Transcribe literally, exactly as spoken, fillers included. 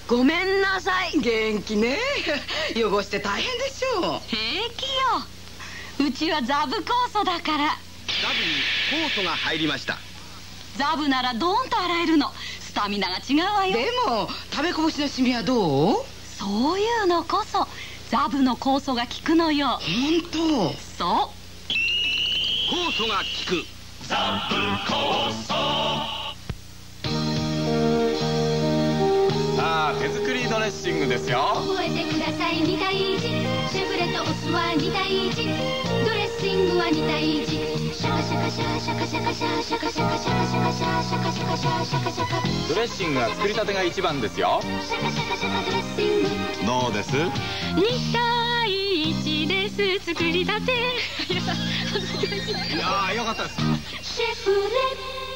ごめんなさい。元気ね。汚して大変でしょう。 平気よ。うちはザブ酵素だから。 ザブに酵素が入りました。 ザブならドーンと洗えるの。スタミナが違うわよ。 でも食べこぼしのシミはどう？ そういうのこそザブの酵素が効くのよ。 本当？ そう。 酵素が効く。 ザブ酵素。 さあ、手作りドレッシングですよ。 覚えてください。に対いち、シェフレとお酢はに対いち、ドレッシングはに対いち。シャカシャカシャシャカシャカシャシャカシャカシャカシャカシャシャカシャカシャシャカシャカ。 ドレッシングは作りたてが一番ですよ。 シャカシャカシャカドレッシング。 どうです？ に対いちです。作りたて。 いやー、よかったです。 シェフレ